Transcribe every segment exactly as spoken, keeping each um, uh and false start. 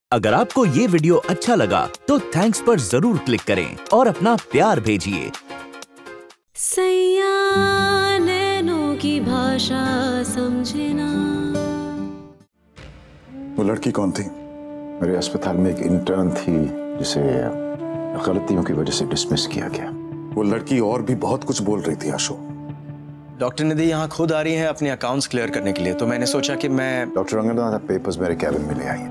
अगर आपको ये वीडियो अच्छा लगा तो थैंक्स पर जरूर क्लिक करें और अपना प्यार भेजिए। सैया नैनों की भाषा समझे ना। वो लड़की कौन थी? मेरे अस्पताल में एक इंटर्न थी जिसे गलतियों की वजह से डिसमिस किया गया। वो लड़की और भी बहुत कुछ बोल रही थी आशु। डॉक्टर निधि यहाँ खुद आ रही है अपने अकाउंट्स क्लियर करने के लिए, तो मैंने सोचा कि मैं डॉक्टर रंगनाथ पेपर्स मेरे कैबिन में ले आई।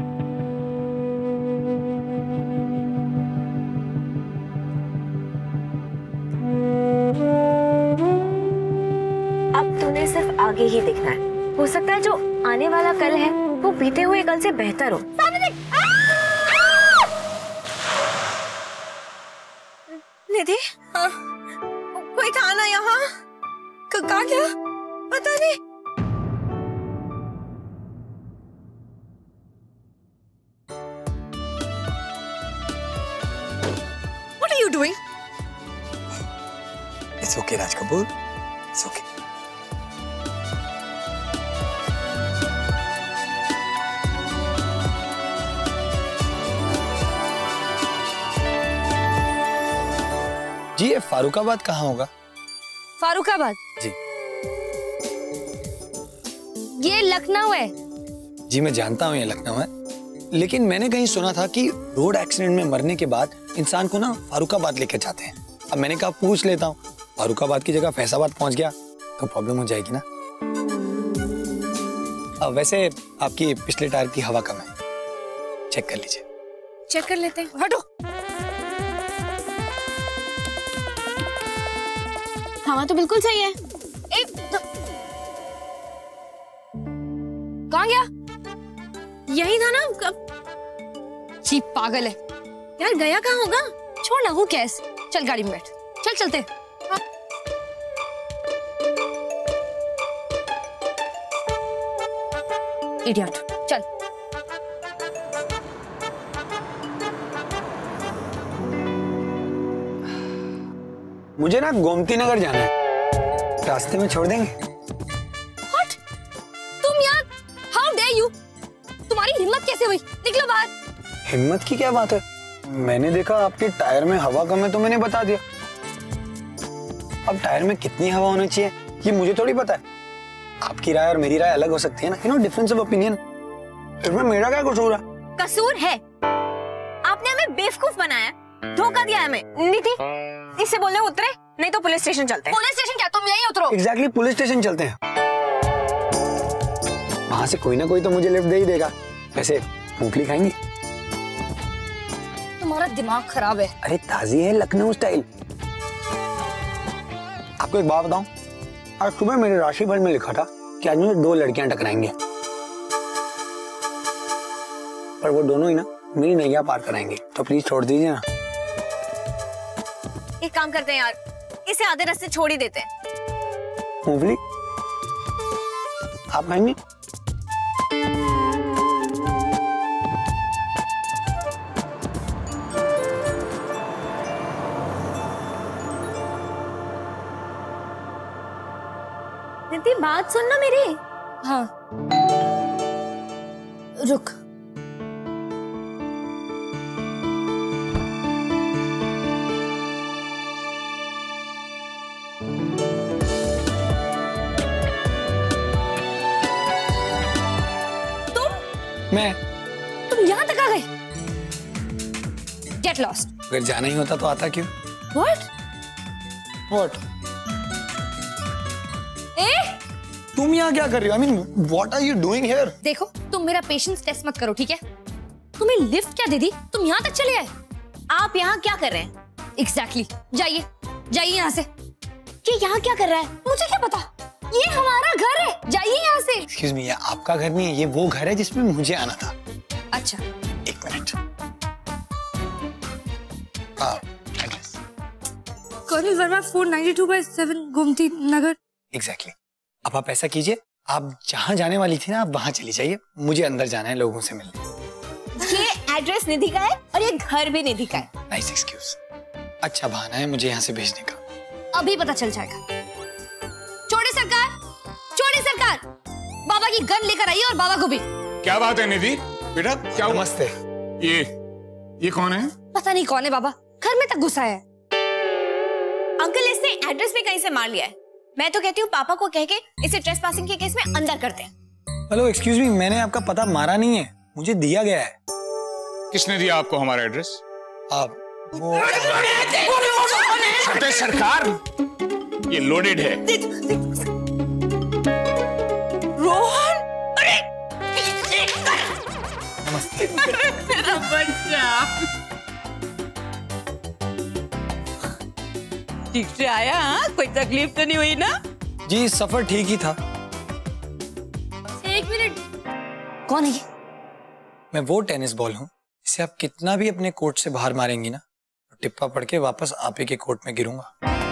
अब तूने सिर्फ आगे ही देखना है। हो सकता है जो आने वाला कल है वो बीते हुए कल से बेहतर हो। निधि, हाँ, कोई था ना यहाँ? कहाँ गया? पता नहीं। What are you doing? It's okay, Raj Kapoor. It's okay. जी, ये फारुखाबाद कहाँ होगा? फारुखाबाद? जी। ये लखनऊ है। जी मैं जानता हूँ ये लखनऊ है, लेकिन मैंने कहीं सुना था कि रोड एक्सीडेंट में मरने के बाद इंसान को ना फारुखाबाद लेकर जाते हैं। अब मैंने कहा पूछ लेता हूँ, फारुखाबाद की जगह फैसाबाद पहुंच गया तो प्रॉब्लम हो जाएगी ना। अब वैसे आपकी पिछले टायर की हवा कम है, चेक कर लीजिए। चेक कर लेते हैं। हटो। हवा तो बिल्कुल सही है। एक तो... कहाँ गया? यही था ना। कब? जी पागल है यार, गया कहाँ होगा? छोड़ ना, वो कैसे। चल गाड़ी में बैठ, चल चलते। हाँ। इडियट, चल। मुझे ना गोमती नगर जाना है, रास्ते में छोड़ देंगे? What? तुम यहाँ? How dare you? तुम्हारी हिम्मत कैसे हुई? निकलो बाहर। हिम्मत की क्या बात है? मैंने देखा आपके टायर में हवा कम है तो मैंने बता दिया। अब टायर में कितनी हवा होनी चाहिए ये मुझे थोड़ी पता है। आपकी राय और मेरी राय अलग हो सकती है ना, you know, difference of opinion. इसमें मेरा क्या कसूर है? कसूर है, आपने हमें बेवकूफ बनाया, धोखा दिया हमें। निधि, इससे बोलने उतरे, नहीं तो पुलिस स्टेशन चलते हैं। पुलिस स्टेशन क्या? तुम यहीं उतरो। एग्जैक्टली, पुलिस स्टेशन चलते हैं। वहां से कोई ना कोई तो मुझे लिफ्ट दे ही देगा। वैसे मूंगफली खाएंगी? तुम्हारा दिमाग खराब है। अरे ताजी है लखनऊ स्टाइल। आपको एक बात बताऊं, आज सुबह मेरे राशिफल में लिखा था कि आज मुझे दो लड़कियां टकराएंगे, पर वो दोनों ही ना मेरी नैया पार कराएंगे, तो प्लीज छोड़ दीजिए ना। एक काम करते हैं यार, इसे आधे रास्ते छोड़ ही देते हैं। मूंगफली आप खाएंगे? निधि, बात सुन ना मेरी। हाँ, रुक। मैं? तुम यहाँ तक आ गए? Get lost. अगर जाना ही होता तो आता क्यों? What? What? ए? तुम यहाँ क्या कर रही हो? I mean, what are you doing here? देखो, तुम मेरा पेशेंस टेस्ट मत करो, ठीक है? तुम्हें लिफ्ट क्या दे दी? तुम यहाँ तक चले आए। आप यहाँ क्या कर रहे हैं? Exactly. जाइए, जाइए यहाँ से। ये यहाँ क्या कर रहा है? मुझे क्या पता? ये हमारा घर है, जाइए यहाँ से। Excuse me, ये आपका घर नहीं है, ये वो घर है जिसमें मुझे आना था। अच्छा, एक मिनट। हाँ, address. Colonel Verma four ninety two by seven Gomti Nagar. Exactly. अब आप ऐसा कीजिए, आप जहाँ जाने वाली थी ना, आप वहाँ चली जाइए। मुझे अंदर जाना है लोगों से मिलने। ये एड्रेस निधि का है और ये घर भी निधि का है। Nice excuse. अच्छा बहाना है मुझे यहाँ से भेजने का। अभी पता चल जाएगा। छोड़े सरकार, छोड़े सरकार, बाबा की गन लेकर आइए और बाबा को भी। क्या बात है निधि? बेटा क्या? नमस्ते। ये ये कौन है? पता नहीं कौन है बाबा, घर में तक घुसा है। अंकल इसने एड्रेस भी कहीं से मार लिया है। मैं तो कहती हूँ पापा को कह के इसे ट्रेसपासिंग के केस में अंदर करते हैं। हेलो एक्सक्यूज मी, मैंने आपका पता मारा नहीं है, मुझे दिया गया है। किसने दिया आपको हमारा एड्रेस? आप वो सरकार, ये लोडेड है। रोहन, अरे नमस्ते। मेरा बच्चा ठीक से आया? हाँ, कोई तकलीफ तो नहीं हुई ना? जी सफर ठीक ही था। एक मिनट, कौन है ये? मैं वो टेनिस बॉल हूँ जिसे आप कितना भी अपने कोर्ट से बाहर मारेंगी ना, तो टिप्पा पड़ के वापस आप ही के कोर्ट में गिरूंगा।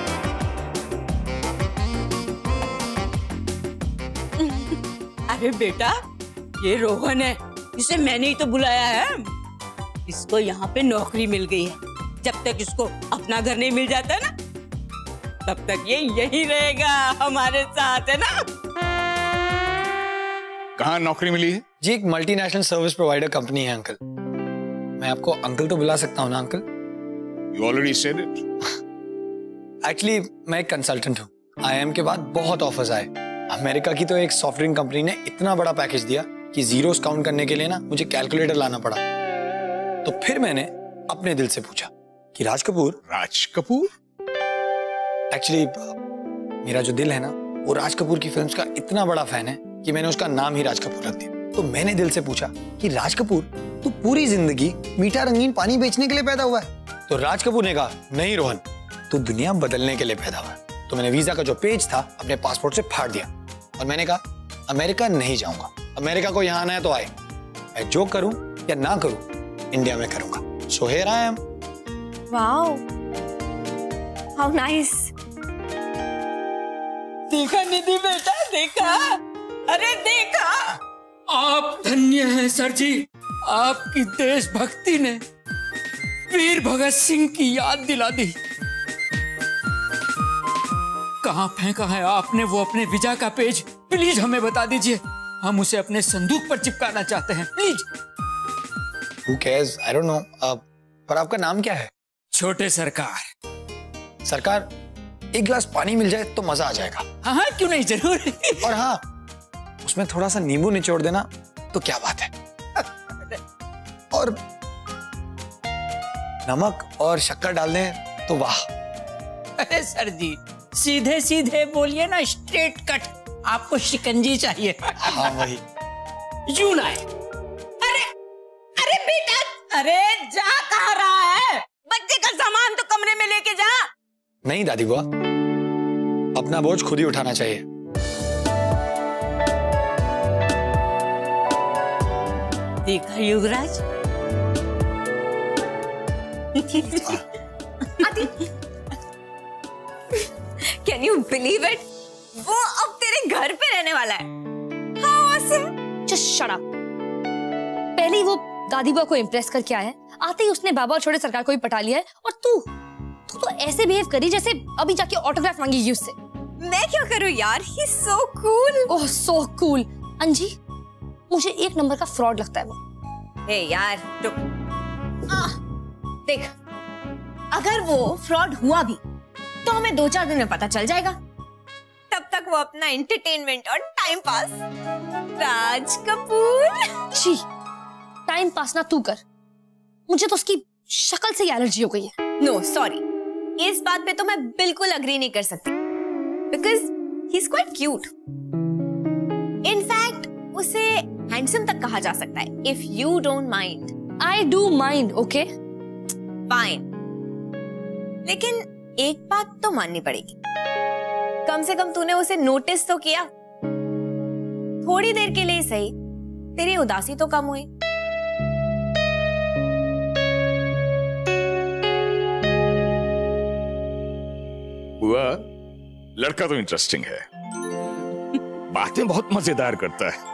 अरे बेटा, ये रोहन है, इसे मैंने ही तो बुलाया है। इसको यहाँ पे नौकरी मिल गई है। जब तक इसको अपना घर नहीं मिल जाता ना, तब तक ये यही रहेगा हमारे साथ, है ना? कहाँ नौकरी मिली है? जी एक मल्टीनेशनल सर्विस प्रोवाइडर कंपनी है अंकल। मैं आपको अंकल तो बुला सकता हूँ ना uncle? You already said it. Actually मैं एक कंसल्टेंट हूँ। आई एम के बाद बहुत ऑफर्स आए। अमेरिका की तो एक सॉफ्ट ड्रिंक कंपनी ने इतना बड़ा पैकेज दिया कि जीरोस काउंट करने के लिए ना मुझे कैलकुलेटर लाना पड़ा। तो फिर मैंने अपने दिल से पूछा कि राज कपूर। राज कपूर? एक्चुअली मेरा जो दिल है ना, वो राज कपूर की फिल्म्स का इतना बड़ा फैन है कि मैंने उसका नाम ही राज कपूर रख दिया। तो मैंने दिल से पूछा कि राज कपूर, तू पूरी जिंदगी मीठा रंगीन पानी बेचने के लिए पैदा हुआ है? तो राज कपूर ने कहा, नहीं रोहन, तू दुनिया बदलने के लिए पैदा हुआ है। तो मैंने वीजा का जो पेज था अपने पासपोर्ट से फाड़ दिया और मैंने कहा, अमेरिका नहीं जाऊंगा। अमेरिका को यहाँ आना है तो आए, मैं जो करूं या ना करूं इंडिया में करूंगा। So here I am. Wow, how nice. देखा निधि बेटा, देखा? अरे देखा? आप धन्य हैं सर जी, आपकी देशभक्ति ने वीर भगत सिंह की याद दिला दी। कहाँ फेंका है आपने वो अपने वीजा का पेज? प्लीज हमें बता दीजिए, हम उसे अपने संदूक पर चिपकाना चाहते हैं, please. Who cares? I don't know. uh, पर आपका नाम क्या है? छोटे सरकार। सरकार, एक गिलास पानी मिल जाए तो मजा आ जाएगा। हाँ हाँ, क्यों नहीं, जरूर। और हाँ, उसमें थोड़ा सा नींबू निचोड़ देना तो क्या बात है। और नमक और शक्कर डाल दें तो वाह। अरे सर जी, सीधे सीधे बोलिए ना, स्ट्रेट कट। आपको शिकंजी चाहिए? हाँ वही। यूं लाए। अरे अरे बेटा, अरे जा कहाँ रहा है? बच्चे का सामान तो कमरे में लेके जा। नहीं दादी बुआ, अपना बोझ खुद ही उठाना चाहिए। देखा Yuvraj? Can you believe it? वो अब तेरे घर पे रहने वाला है। How awesome! Just shut up. पहले ही वो दादी बुआ को इम्प्रेस करके आया है, आते ही उसने बाबा और छोटे सरकार को भी पटा लिया है, और तू तू तो ऐसे बिहेव करी जैसे अभी जाके ऑटोग्राफ मांगी उससे। मैं क्या करूं यार? He's so cool. Oh so cool. Anji, मुझे एक नंबर का फ्रॉड लगता है वो। ए यार, रुक। आह, देख, अगर वो फ्रॉड हुआ भी तो हमें दो चार दिन में पता चल जाएगा। तब तक वो अपना एंटरटेनमेंट और टाइम पास। राज कपूर। छी, टाइम पास ना तू कर, मुझे तो उसकी शक्ल से ही एलर्जी हो गई है। नो सॉरी, इस बात पे तो मैं बिल्कुल अग्री नहीं कर सकती, because he is quite cute. In fact उसे हैंडसम तक कहा जा सकता है, if you don't mind. I do mind, okay fine. लेकिन एक बात तो माननी पड़ेगी, कम से कम तूने उसे नोटिस तो किया। थोड़ी देर के लिए सही, तेरी उदासी तो कम हुई। बुआ, लड़का तो इंटरेस्टिंग है, बातें बहुत मजेदार करता है।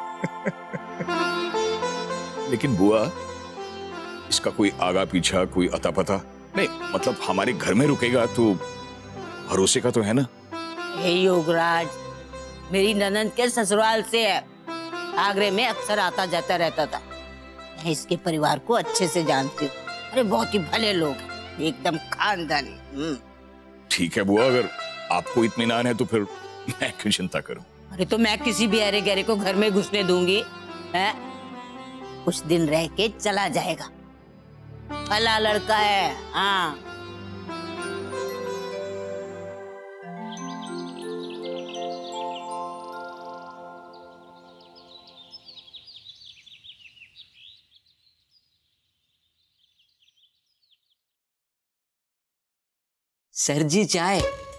लेकिन बुआ, इसका कोई आगा पीछा, कोई अता पता नहीं? मतलब हमारे घर में रुकेगा तो भरोसे का तो है ना? हे योगराज, मेरी ननंद के ससुराल से है, आगरे में अक्सर आता जाता रहता था। मैं इसके परिवार को अच्छे से जानती हूँ। अरे बहुत ही भले लोग हैं, एकदम खानदानी। ठीक है बुआ, अगर आपको इत्मीनान है तो फिर मैं क्यों चिंता करूं। अरे तो मैं किसी भी अरे गहरे को घर में घुसने दूंगी है? कुछ दिन रह के चला जाएगा, भला लड़का है। हाँ सर जी चाय,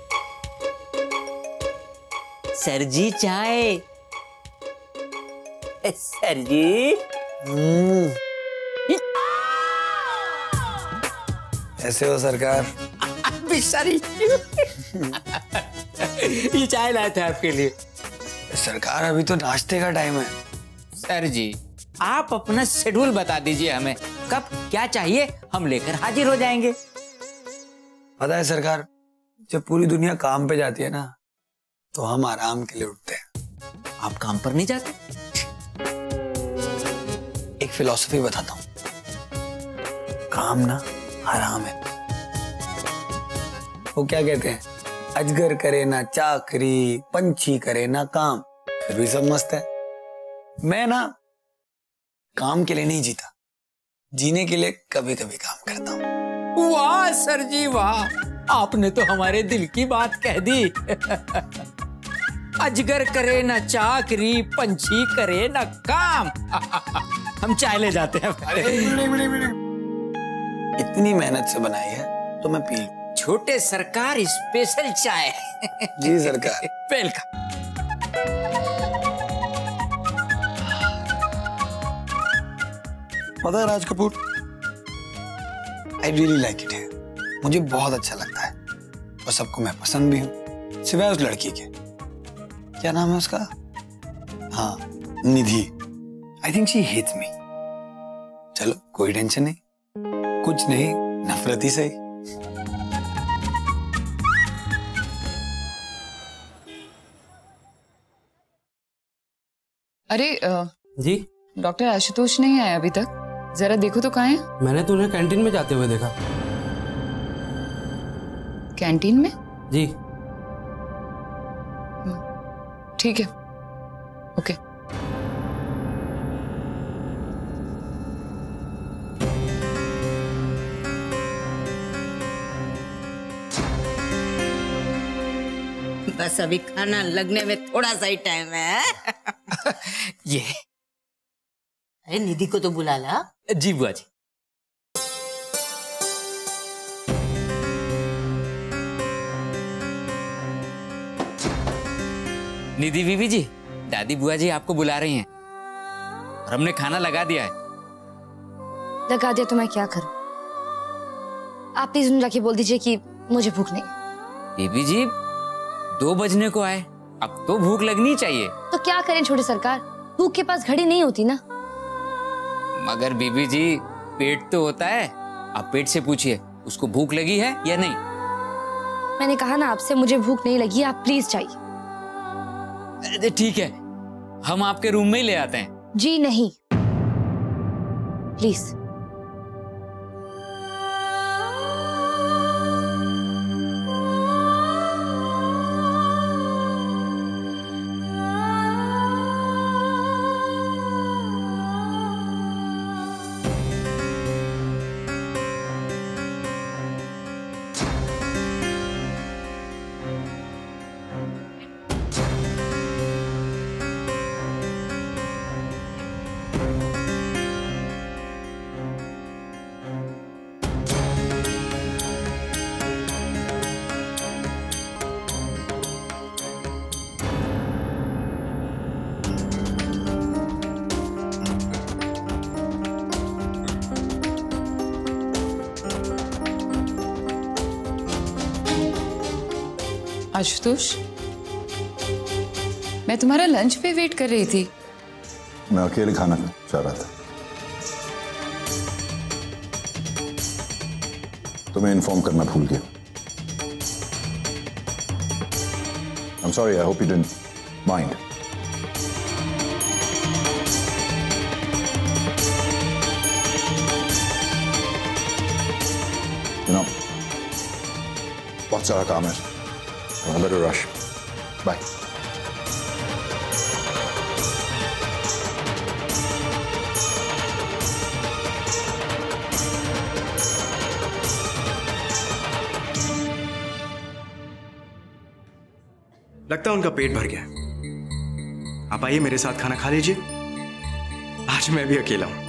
सर जी चाय, सर जी। ऐसे हो सरकार? बिचारी ये चाय लाए थे आपके लिए। सरकार अभी तो नाश्ते का टाइम है। सर जी आप अपना शेड्यूल बता दीजिए हमें, कब क्या चाहिए, हम लेकर हाजिर हो जाएंगे। पता है सरकार, जब पूरी दुनिया काम पे जाती है ना, तो हम आराम के लिए उठते हैं। आप काम पर नहीं जाते? एक फिलॉसफी बताता हूँ, काम ना हराम है। वो क्या कहते हैं, अजगर करे ना चाकरी, पंछी करे ना काम, फिर भी सब मस्त है। मैं ना काम के लिए नहीं जीता, जीने के लिए कभी कभी काम करता हूँ। वाह सर जी वाह, आपने तो हमारे दिल की बात कह दी। अजगर करे ना चाकरी, पंछी करे ना काम। हम चाय ले जाते हैं। अरे मिले, मिले, मिले। इतनी मेहनत से बनाई है तो मैं पी लूं। छोटे सरकार स्पेशल चाय। जी सरकार। वेलकम। पता है Raj Kapoor, I really like it है। मुझे बहुत अच्छा लगता है और सबको मैं पसंद भी हूँ, सिवाय उस लड़की के। क्या नाम है उसका? हाँ Nidhi. I think she hates me. चलो कोई टेंशन नहीं, कुछ नहीं, नफरत ही सही। अरे आ, जी डॉक्टर आशुतोष नहीं आया अभी तक, जरा देखो तो कहाँ है। मैंने तो उन्हें कैंटीन में जाते हुए देखा। कैंटीन में? जी ठीक है, ओके। बस अभी खाना लगने में थोड़ा सा ही टाइम है। ये अरे निधि को तो बुला ला। जी बुआ जी। निधि बीबी जी, दादी बुआ जी आपको बुला रही हैं और हमने खाना लगा दिया है। लगा दिया तो मैं क्या करूं? आप प्लीज उन्हें जाके बोल दीजिए कि मुझे भूख नहीं। बीबी जी दो बजने को आए, अब तो भूख लगनी चाहिए। तो क्या करें छोटे सरकार, भूख के पास घड़ी नहीं होती ना। मगर बीबी जी पेट तो होता है, आप पेट से पूछिए उसको भूख लगी है या नहीं। मैंने कहा ना आपसे, मुझे भूख नहीं लगी, आप प्लीज चाहिए। ठीक है, हम आपके रूम में ही ले आते हैं। जी नहीं, प्लीज। आशुतोष, मैं तुम्हारा लंच पे वेट कर रही थी। मैं अकेले खाना चाह रहा था, तुम्हें इन्फॉर्म करना भूल गया। I'm sorry, I hope you didn't mind. You know, बहुत सारा काम है. I better rush. Bye. लगता है उनका पेट भर गया. आप आइए मेरे साथ खाना खा लीजिए. आज मैं भी अकेला हूं.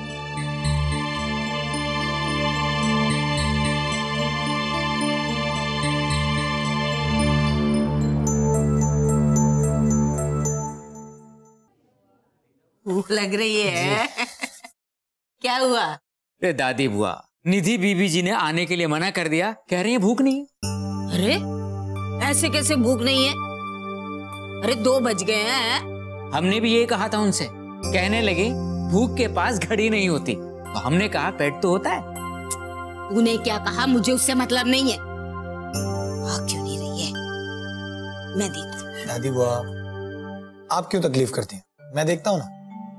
भूख लग रही है. क्या हुआ? अरे दादी बुआ, निधि बीबी जी ने आने के लिए मना कर दिया. कह रही है भूख नहीं. अरे ऐसे कैसे भूख नहीं है? अरे दो बज गए हैं. हमने भी ये कहा था उनसे. कहने लगे भूख के पास घड़ी नहीं होती. तो हमने कहा पेट तो होता है. तूने क्या कहा? मुझे उससे मतलब नहीं है. आ क्यों नहीं रही है? मैं देखती हूँ. दादी बुआ, आप क्यों तकलीफ करती हैं? मैं देखता हूँ ना.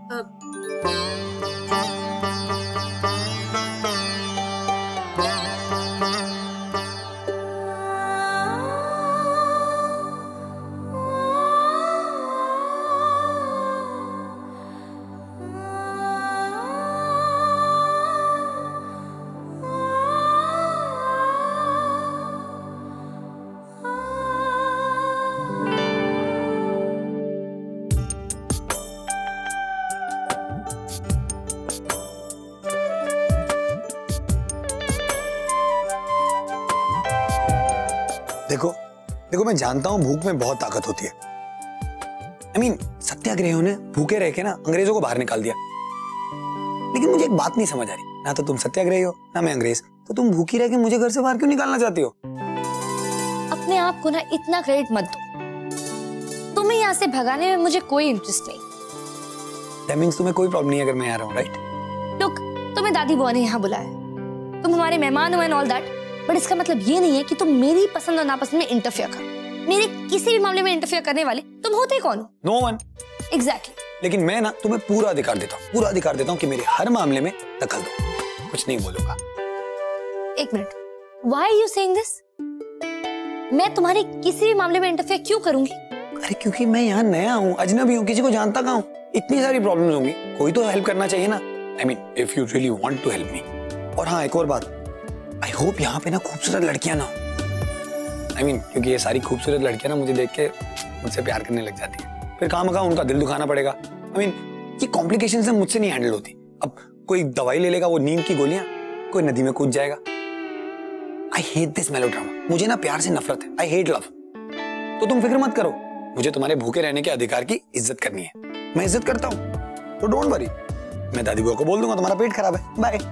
देखो देखो मैं जानता हूं भूख में बहुत ताकत होती है. आई मीन सत्याग्रहियों ने भूखे रह के ना अंग्रेजों को बाहर निकाल दिया. लेकिन मुझे एक बात नहीं समझ आ रही. ना तो तुम सत्याग्रही हो ना मैं अंग्रेज. तो तुम भूखी रह के मुझे घर से बाहर क्यों निकालना चाहती हो? अपने आप को ना इतना क्रेडिट मत दो. तुम्हें यहाँ से भगाने में मुझे कोई इंटरेस्ट नहीं. That means तुम्हें कोई प्रॉब्लम नहीं है अगर मैं आ रहा हूँ, राइट? लुक, तुम्हें दादी बुआ ने यहाँ बुलाया. तुम हमारे मेहमान हो एंड ऑल दैट. बट इसका मतलब ये नहीं है कि तुम मेरी पसंद और नापसंद में इंटरफेयर करो. मेरे किसी भी मामले में इंटरफेयर करने वाले तुम होते कौन हो? No one. एग्जैक्टली. लेकिन मैं ना तुम्हें पूरा अधिकार देता हूँ. पूरा अधिकार देता हूँ कि मेरे हर मामले में दखल दो. कुछ नहीं बोलूंगा. एक मिनट. Why are you saying this? मैं तुम्हारे किसी भी मामले में इंटरफेयर क्यों करूंगी? अरे क्योंकि मैं यहाँ नया हूँ, अजनबी हूँ, किसी को जानता कहाँ हूँ. इतनी सारी प्रॉब्लम्स होंगी, कोई तो हेल्प करना चाहिए ना. I mean if you really want to help me. और हाँ, एक और बात. आई होप यहाँ पे ना खूबसूरत लड़कियां ना हो. आई मीन क्योंकि ये सारी खूबसूरत लड़कियां ना मुझे देख के मुझसे प्यार करने लग जाती है. फिर काम का उनका दिल दुखाना पड़ेगा. आई मीन ये कॉम्प्लिकेशंस से मुझसे नहीं हैंडल होती. अब कोई दवाई ले लेगा, वो नींद की गोलियां, कोई नदी में कूद जाएगा. I hate this melodrama. मुझे ना प्यार से नफरत है. I hate love. तो तुम फिक्र मत करो. मुझे तुम्हारे भूखे रहने के अधिकार की इज्जत करनी है. मैं इज्जत करता हूँ, तो डोंट वरी. मैं दादी बुआ को बोल दूंगा तुम्हारा पेट खराब है. बाय.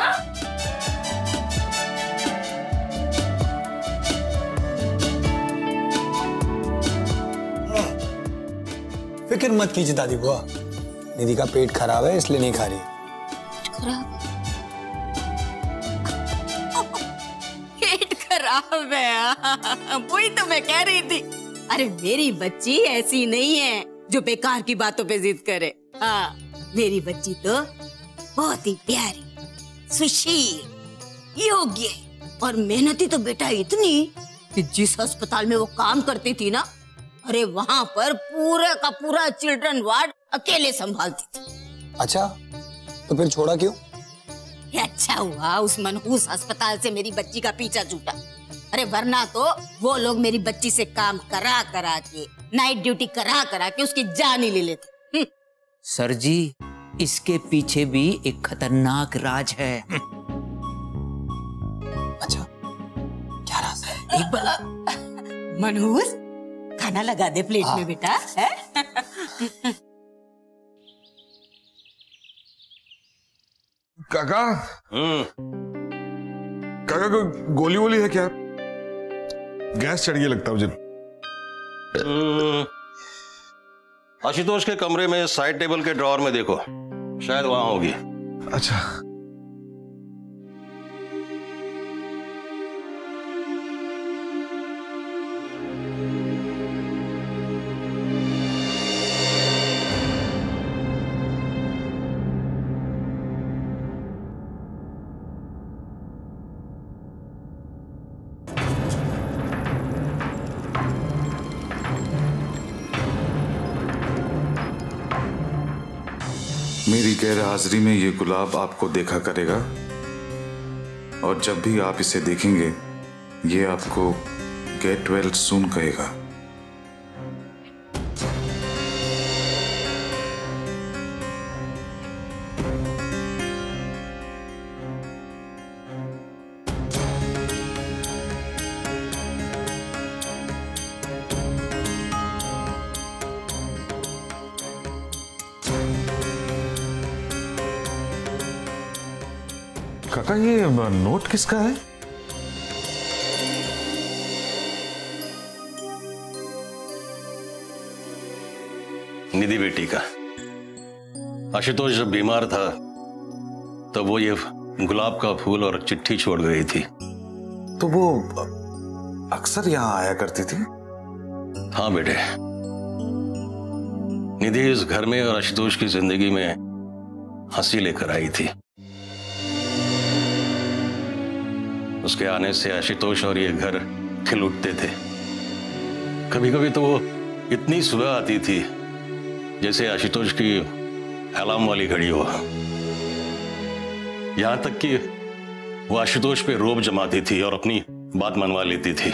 फिक्र मत कीजिए दादी बुआ. निधि का पेट खराब है इसलिए नहीं खा रही. खराब? पेट खराब है? वही तो मैं कह रही थी. अरे मेरी बच्ची ऐसी नहीं है जो बेकार की बातों पे जिद करे. हाँ, मेरी बच्ची तो बहुत ही प्यारी, सुशील, योग्य और मेहनती. तो बेटा इतनी कि जिस अस्पताल में वो काम करती थी ना, अरे वहां पर पूरा का पूरा चिल्ड्रन वार्ड अकेले संभालती थी. अच्छा, तो फिर छोड़ा क्यों? अच्छा हुआ उस मनहूस अस्पताल से मेरी बच्ची का पीछा छूटा. अरे वरना तो वो लोग मेरी बच्ची से काम करा करा के, नाइट ड्यूटी करा करा के उसकी जान ही ले लेते. सर जी, इसके पीछे भी एक खतरनाक राज है. अच्छा, क्या राज है? एक बार मनहूस खाना लगा दे प्लेट में बेटा. है? काका. हम्म. काका कोई गोली वोली है क्या? गैस चढ़ गई लगता है मुझे. आशुतोष के कमरे में साइड टेबल के ड्रॉअर में देखो, शायद वहां होगी. अच्छा. मेरी गैर हाजिरी में ये गुलाब आपको देखा करेगा और जब भी आप इसे देखेंगे ये आपको गेट वेल सून कहेगा। काका ये नोट किसका है? निधि बेटी का। आशुतोष जब बीमार था तो वो ये गुलाब का फूल और चिट्ठी छोड़ गई थी। तो वो अक्सर यहाँ आया करती थी? हाँ बेटे, निधि इस घर में और आशुतोष की जिंदगी में हंसी लेकर आई थी। उसके आने से आशुतोष और ये घर खिल उठते थे। कभी कभी तो वो इतनी सुबह आती थी जैसे आशुतोष की अलार्म वाली घड़ी हो। यहां तक कि वो आशुतोष पे रोब जमाती थी और अपनी बात मनवा लेती थी।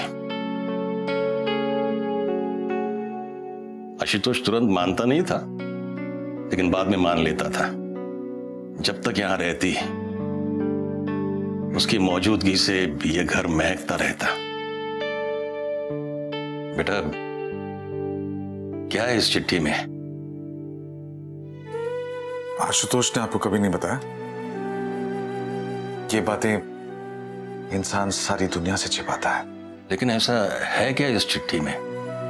आशुतोष तुरंत मानता नहीं था, लेकिन बाद में मान लेता था। जब तक यहां रहती उसकी मौजूदगी से ये घर महकता रहता। बेटा, क्या है इस चिट्ठी में? आशुतोष ने आपको कभी नहीं बताया? ये बातें इंसान सारी दुनिया से छिपाता है। लेकिन ऐसा है क्या इस चिट्ठी में?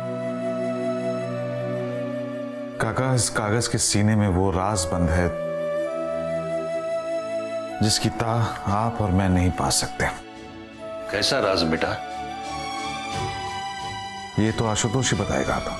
काका, इस कागज के सीने में वो राज बंद है जिसकी ताह आप और मैं नहीं पा सकते। कैसा राज बेटा? ये तो आशुतोष ही बताएगा आप।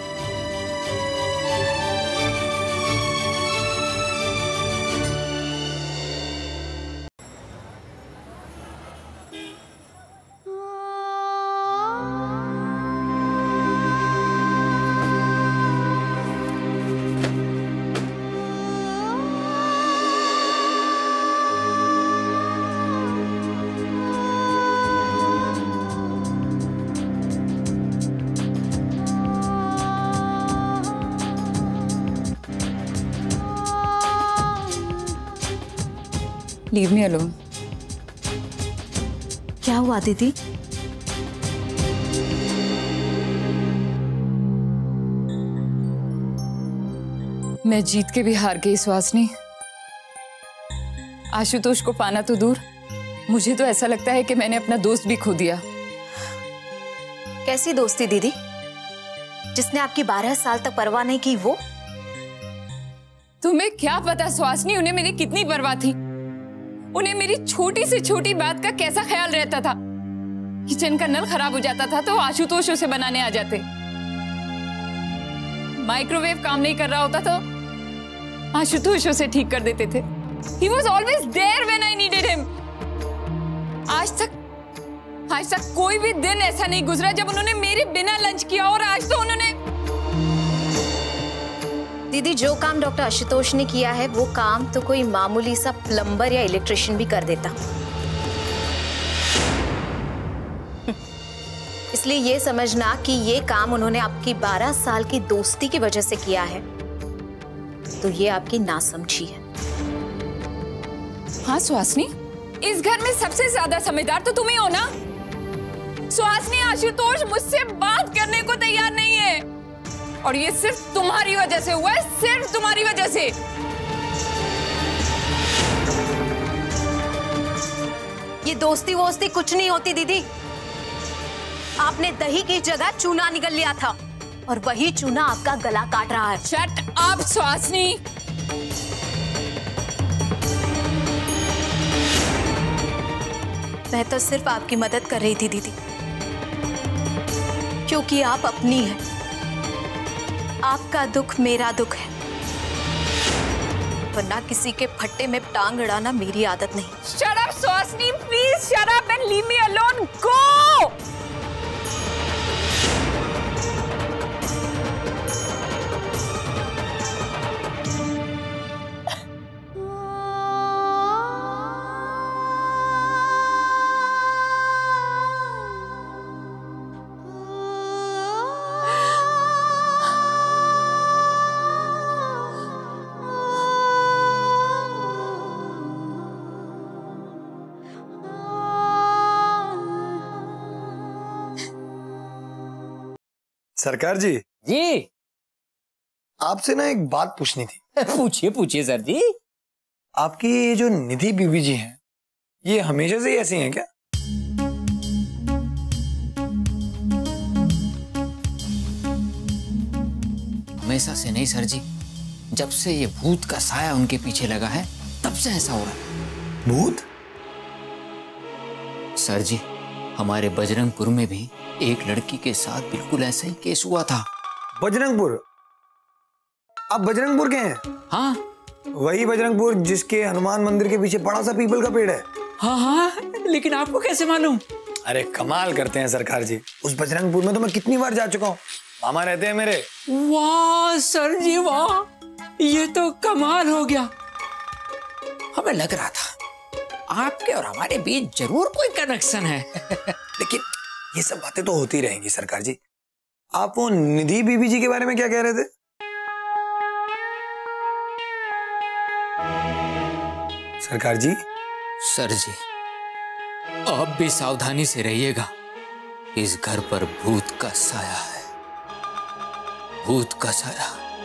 Leave me alone. क्या हुआ दीदी? मैं जीत के भी हार गई सुहासिनी। आशुतोष को पाना तो दूर, मुझे तो ऐसा लगता है कि मैंने अपना दोस्त भी खो दिया। कैसी दोस्ती दीदी? जिसने आपकी बारह साल तक परवाह नहीं की वो? तुम्हें क्या पता सुहासिनी, उन्हें मेरी कितनी परवाह थी। उन्हें मेरी छोटी से छोटी बात का कैसा ख्याल रहता था। किचन का नल खराब हो जाता था तो आशुतोष उसे बनाने आ जाते। माइक्रोवेव काम नहीं कर रहा होता तो आशुतोष उसे ठीक कर देते थे। He was always there when I needed him. आज तक आज तक कोई भी दिन ऐसा नहीं गुजरा जब उन्होंने मेरे बिना लंच किया, और आज तो उन्होंने। दीदी, जो काम डॉक्टर आशुतोष ने किया है वो काम तो कोई मामूली सा प्लम्बर या इलेक्ट्रिशियन भी कर देता। इसलिए ये समझना कि ये काम उन्होंने आपकी बारह साल की दोस्ती की वजह से किया है तो ये आपकी नासमझी है। हाँ सुहासिनी, इस घर में सबसे ज्यादा समझदार तो तुम ही हो ना। सुहासिनी, आशुतोष मुझसे बात करने को तैयार नहीं है और ये सिर्फ तुम्हारी वजह से हुआ है, सिर्फ तुम्हारी वजह से। ये दोस्ती वोस्ती कुछ नहीं होती दीदी। आपने दही की जगह चूना निगल लिया था और वही चूना आपका गला काट रहा है। Shut up Suhasini. मैं तो सिर्फ आपकी मदद कर रही थी दीदी, क्योंकि आप अपनी हैं। आपका दुख मेरा दुख है, वरना किसी के फट्टे में टांग अड़ाना मेरी आदत नहीं। Shut up, Suhasini, please shut up and leave me alone. Go! सरकार जी। जी। आपसे ना एक बात पूछनी थी। पूछिए पूछिए सर जी। आपकी ये जो निधि बीबी जी हैं, ये हमेशा से ही ऐसी हैं क्या? हमेशा से नहीं सर जी, जब से ये भूत का साया उनके पीछे लगा है तब से ऐसा हो रहा है। भूत? सर जी, हमारे बजरंगपुर में भी एक लड़की के साथ बिल्कुल ऐसा ही केस हुआ था। बजरंगपुर? आप बजरंगपुर के हैं? हाँ। वही बजरंगपुर जिसके हनुमान मंदिर के पीछे बड़ा सा पीपल का पेड़ है। हाँ हाँ, लेकिन आपको कैसे मालूम? अरे कमाल करते हैं सरकार जी, उस बजरंगपुर में तो मैं कितनी बार जा चुका हूँ, मामा रहते हैं मेरे। वाह सर जी वाह, ये तो कमाल हो गया। हमें लग रहा था आपके और हमारे बीच जरूर कोई कनेक्शन है। लेकिन ये सब बातें तो होती रहेंगी सरकार जी। आप वो निधि बीबी जी के बारे में क्या कह रहे थे? सरकार जी। सर जी, आप भी सावधानी से रहिएगा। इस घर पर भूत का साया है, भूत का साया।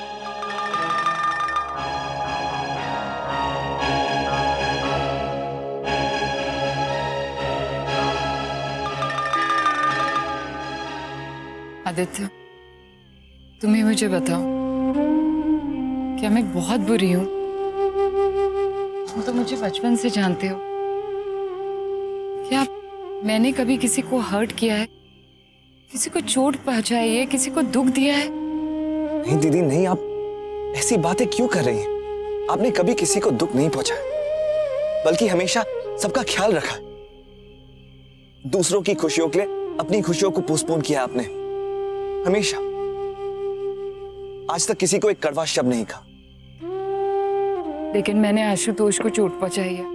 आदित्य, तुम्हें मुझे बताओ, क्या मैं बहुत बुरी हूं? तुम तो मुझे बचपन से जानते हो। क्या मैंने कभी किसी को हर्ट किया है, किसी को चोट पहुंचाई है, किसी को दुख दिया है? नहीं दीदी नहीं, आप ऐसी बातें क्यों कर रही हैं? आपने कभी किसी को दुख नहीं पहुंचाया, बल्कि हमेशा सबका ख्याल रखा। दूसरों की खुशियों के लिए अपनी खुशियों को पोस्टपोन किया आपने, हमेशा। आज तक किसी को एक कड़वा शब्द नहीं कहा। लेकिन मैंने आशुतोष को चोट पहुंचाई है।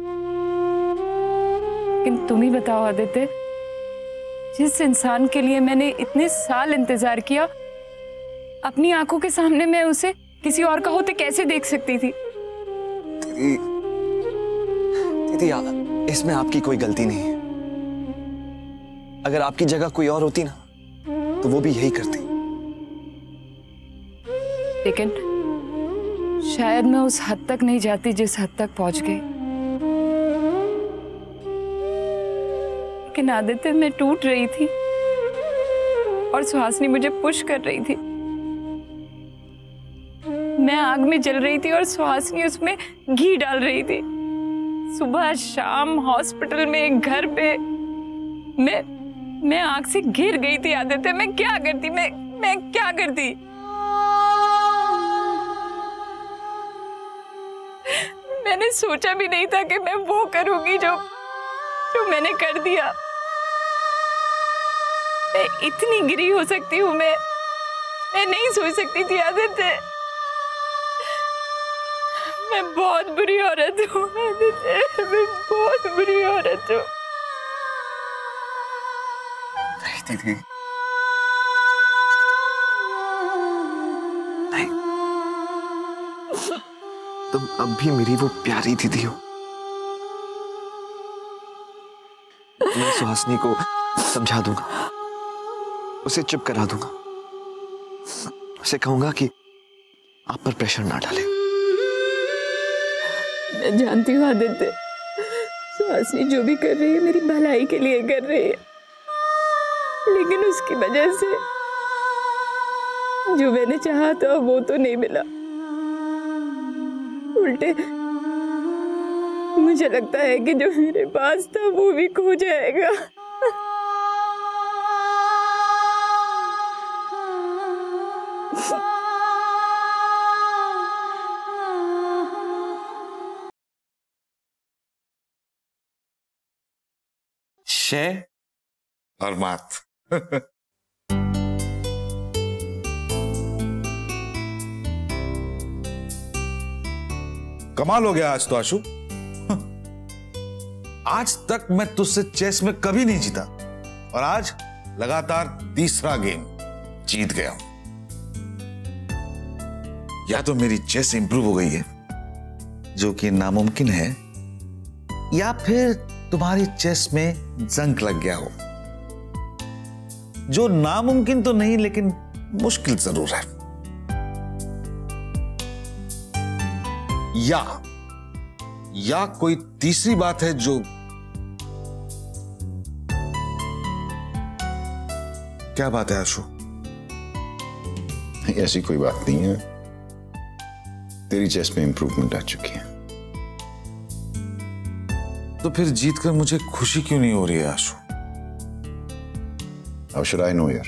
लेकिन तुम ही बताओ आदित्य, जिस इंसान के लिए मैंने इतने साल इंतजार किया, अपनी आंखों के सामने मैं उसे किसी और का होते कैसे देख सकती थी? दीदी, दीदी इसमें आपकी कोई गलती नहीं है। अगर आपकी जगह कोई और होती ना, तो वो भी यही करती। लेकिन शायद मैं उस हद तक नहीं जाती जिस हद तक पहुंच गई। लेकिन आदित्य, मैं टूट रही थी और सुहासिनी मुझे पुश कर रही थी। मैं आग में जल रही थी और सुहासिनी उसमें घी डाल रही थी। सुबह शाम हॉस्पिटल में, घर पे, मैं मैं आग से घिर गई थी। आदित्य, मैं क्या करती, मैं मैं क्या करती? मैंने सोचा भी नहीं था कि मैं वो करूंगी जो जो मैंने कर दिया। मैं इतनी गिरी हो सकती हूँ, मैं मैं नहीं सोच सकती थी आदित्य। मैं बहुत बुरी औरत हूँ आदित्य, मैं बहुत बुरी औरत हूँ। दीदी नहीं, तुम अब भी मेरी वो प्यारी दीदी हो। मैं सुहासिनी को समझा दूंगा, उसे चुप करा दूंगा, उसे कहूंगा कि आप पर प्रेशर ना डाले। मैं जानती हूँ आदित्य, सुहासिनी जो भी कर रही है मेरी भलाई के लिए कर रही है, लेकिन उसकी वजह से जो मैंने चाहा था वो तो नहीं मिला। उल्टे मुझे लगता है कि जो मेरे पास था वो भी खो जाएगा। शे और मात। कमाल हो गया आज तो आशु। आज तक मैं तुझसे चेस में कभी नहीं जीता और आज लगातार तीसरा गेम जीत गया हूं। या तो मेरी चेस इंप्रूव हो गई है, जो कि नामुमकिन है, या फिर तुम्हारी चेस में जंक लग गया हो। जो नामुमकिन तो नहीं लेकिन मुश्किल जरूर है। या या कोई तीसरी बात है जो, क्या बात है आशु? ऐसी कोई बात नहीं है, तेरी चेस्ट में इंप्रूवमेंट आ चुकी है। तो फिर जीतकर मुझे खुशी क्यों नहीं हो रही है आशु? How should I know यार?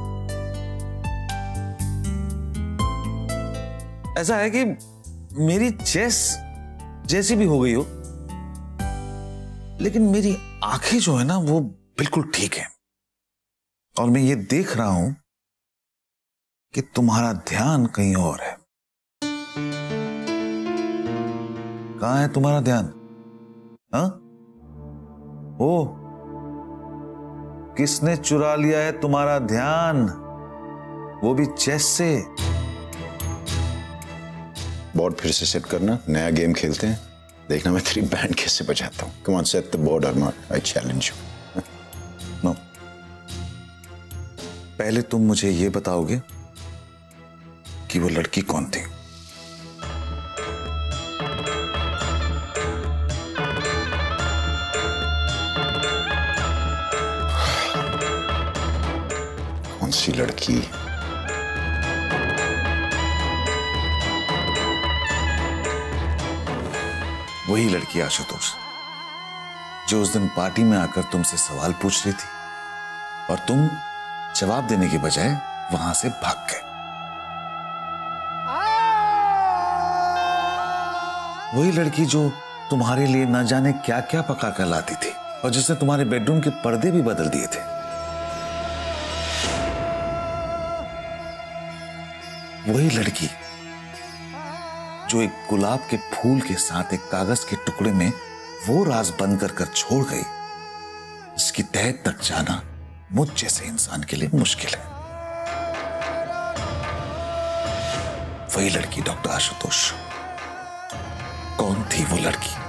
ऐसा है कि मेरी चेस्ट जैसी भी हो गई हो, लेकिन मेरी आंखें जो है ना वो बिल्कुल ठीक है। और मैं ये देख रहा हूं कि तुम्हारा ध्यान कहीं और है। कहां है तुम्हारा ध्यान? हाँ? ओ, किसने चुरा लिया है तुम्हारा ध्यान, वो भी चेस से? बोर्ड फिर से सेट करना, नया गेम खेलते हैं, देखना मैं तेरी बैंड कैसे बजाता हूं। Come on, set the board or not, I challenge you. No, पहले तुम मुझे ये बताओगे कि वो लड़की कौन थी? कौन सी लड़की? वही लड़की आशुतोष, जो उस दिन पार्टी में आकर तुमसे सवाल पूछ रही थी और तुम जवाब देने के बजाय वहां से भाग गए। वही लड़की जो तुम्हारे लिए न जाने क्या क्या पका कर लाती थी और जिसने तुम्हारे बेडरूम के पर्दे भी बदल दिए थे। वही लड़की जो एक गुलाब के फूल के साथ एक कागज के टुकड़े में वो राज बंद कर कर छोड़ गई, इसकी तह तक जाना मुझ जैसे इंसान के लिए मुश्किल है। वही लड़की डॉक्टर आशुतोष, कौन थी वो लड़की?